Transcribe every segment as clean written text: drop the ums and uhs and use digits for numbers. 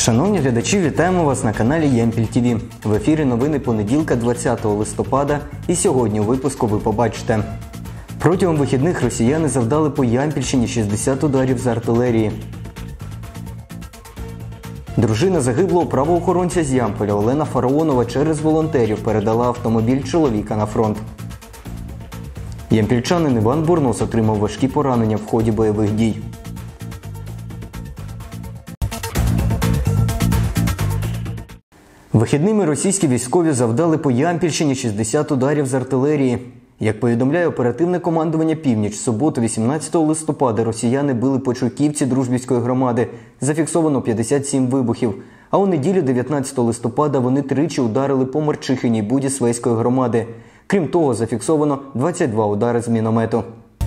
Шановні глядачі, вітаємо вас на каналі Ямпіль ТВ. В ефірі новини понеділка 20 листопада, і сьогодні у випуску ви побачите. Протягом вихідних росіяни завдали по Ямпільщині 60 ударів з артилерії. Дружина загиблого правоохоронця з Ямполя Олена Фараонова через волонтерів передала автомобіль чоловіка на фронт. Ямпільчанин Іван Бурнос отримав важкі поранення в ході бойових дій. Вихідними російські військові завдали по Ямпільщині 60 ударів з артилерії. Як повідомляє оперативне командування «Північ», в суботу 18 листопада росіяни били по Чуйківці Дружбівської громади. Зафіксовано 57 вибухів. А у неділю 19 листопада вони тричі ударили по Марчихиній Буді Свейської громади. Крім того, зафіксовано 22 удари з міномету.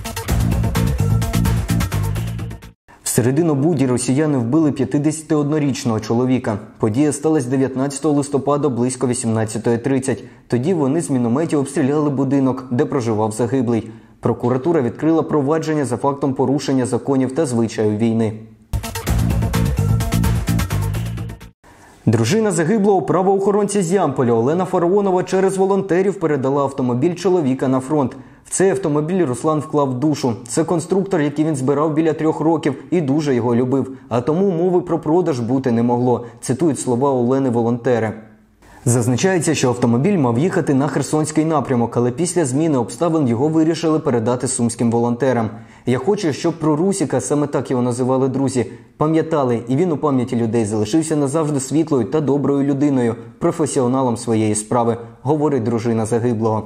В середину Буді росіяни вбили 51-річного чоловіка. Подія сталася 19 листопада близько 18:30. Тоді вони з мінометів обстріляли будинок, де проживав загиблий. Прокуратура відкрила провадження за фактом порушення законів та звичаїв війни. Дружина загиблого правоохоронця з Ямполя Олена Фараонова через волонтерів передала автомобіль чоловіка на фронт. В цей автомобіль Руслан вклав душу. Це конструктор, який він збирав біля 3 років і дуже його любив. А тому мови про продаж бути не могло, цитують слова Олени волонтери. Зазначається, що автомобіль мав їхати на Херсонський напрямок, але після зміни обставин його вирішили передати сумським волонтерам. Я хочу, щоб про Русіка, саме так його називали друзі, пам'ятали, і він у пам'яті людей залишився назавжди світлою та доброю людиною, професіоналом своєї справи, говорить дружина загиблого.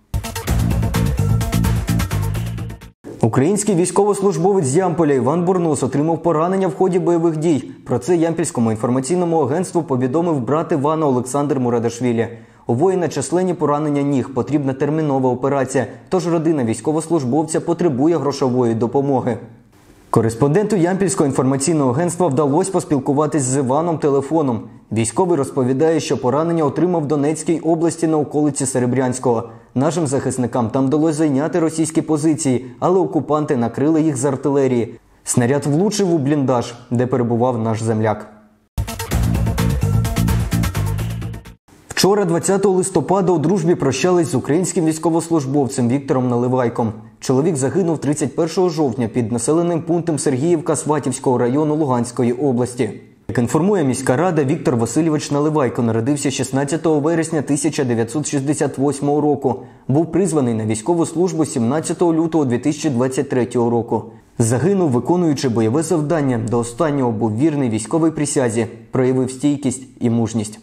Український військовослужбовець з Ямполя Іван Бурнос отримав поранення в ході бойових дій. Про це Ямпільському інформаційному агентству повідомив брат Івана Олександр Мурадашвілі. У воїна численні поранення ніг, потрібна термінова операція, тож родина військовослужбовця потребує грошової допомоги. Кореспонденту Ямпільського інформаційного агентства вдалося поспілкуватись з Іваном телефоном. Військовий розповідає, що поранення отримав в Донецькій області на околиці Серебрянського. Нашим захисникам там вдалося зайняти російські позиції, але окупанти накрили їх з артилерії. Снаряд влучив у бліндаж, де перебував наш земляк. Вчора, 20 листопада, у Дружбі прощались з українським військовослужбовцем Віктором Наливайком. Чоловік загинув 31 жовтня під населеним пунктом Сергіївка Сватівського району Луганської області. Як інформує міська рада, Віктор Васильович Наливайко народився 16 вересня 1968 року. Був призваний на військову службу 17 лютого 2023 року. Загинув, виконуючи бойове завдання. До останнього був вірний військовій присязі, проявив стійкість і мужність.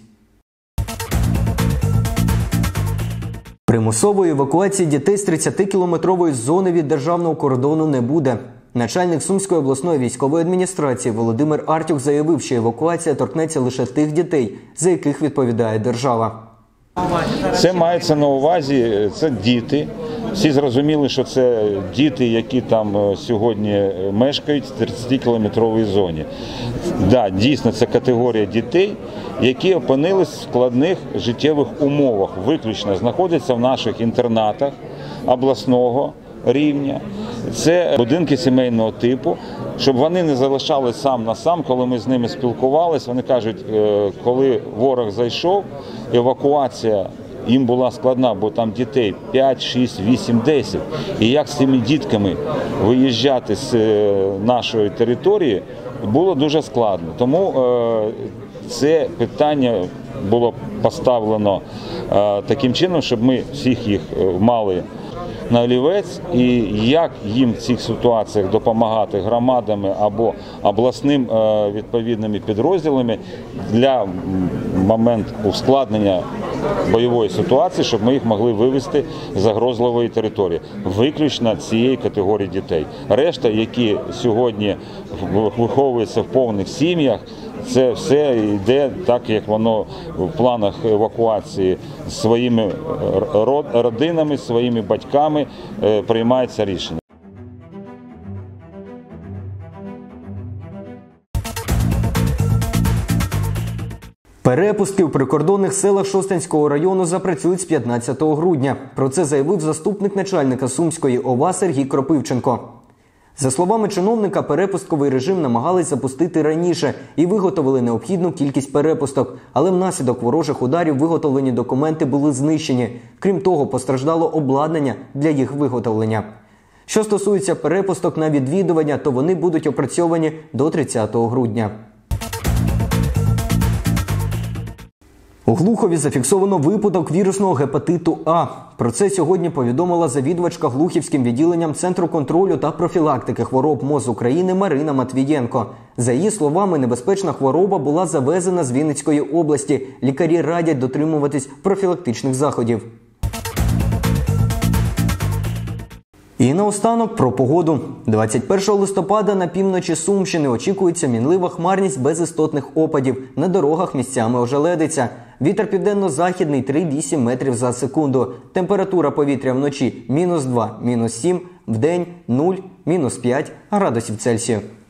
Примусової евакуації дітей з 30-кілометрової зони від державного кордону не буде. Начальник Сумської обласної військової адміністрації Володимир Артюх заявив, що евакуація торкнеться лише тих дітей, за яких відповідає держава. Це мається на увазі, це діти. Всі зрозуміли, що це діти, які там сьогодні мешкають в 30-кілометровій зоні. Да, дійсно, це категорія дітей, які опинились в складних життєвих умовах, виключно знаходяться в наших інтернатах обласного рівня. Це будинки сімейного типу, щоб вони не залишались сам на сам, коли ми з ними спілкувалися. Вони кажуть, коли ворог зайшов, евакуація їм була складна, бо там дітей 5, 6, 8, 10. І як з цими дітками виїжджати з нашої території було дуже складно. Тому це питання було поставлено таким чином, щоб ми всіх їх мали на олівець, і як їм в цих ситуаціях допомагати громадами або обласним відповідними підрозділами для моменту ускладнення бойової ситуації, щоб ми їх могли вивести з загрозливої території. Виключно цієї категорії дітей. Решта, які сьогодні виховуються в повних сім'ях, це все йде так, як воно в планах евакуації своїми родинами, своїми батьками приймається рішення. Перепустки у прикордонних селах Шосткинського району запрацюють з 15 грудня. Про це заявив заступник начальника Сумської ОВА Сергій Кропивченко. За словами чиновника, перепустковий режим намагались запустити раніше і виготовили необхідну кількість перепусток. Але внаслідок ворожих ударів виготовлені документи були знищені. Крім того, постраждало обладнання для їх виготовлення. Що стосується перепусток на відвідування, то вони будуть опрацьовані до 30 грудня. У Глухові зафіксовано випадок вірусного гепатиту А. Про це сьогодні повідомила завідувачка Глухівським відділенням Центру контролю та профілактики хвороб МОЗ України Марина Матвієнко. За її словами, небезпечна хвороба була завезена з Вінницької області. Лікарі радять дотримуватись профілактичних заходів. І наостанок про погоду. 21 листопада на півночі Сумщини очікується мінлива хмарність без істотних опадів. На дорогах місцями ожеледиться. Вітер південно-західний 3,8 метрів за секунду. Температура повітря вночі – -2, -7, вдень – 0, -5 градусів Цельсію.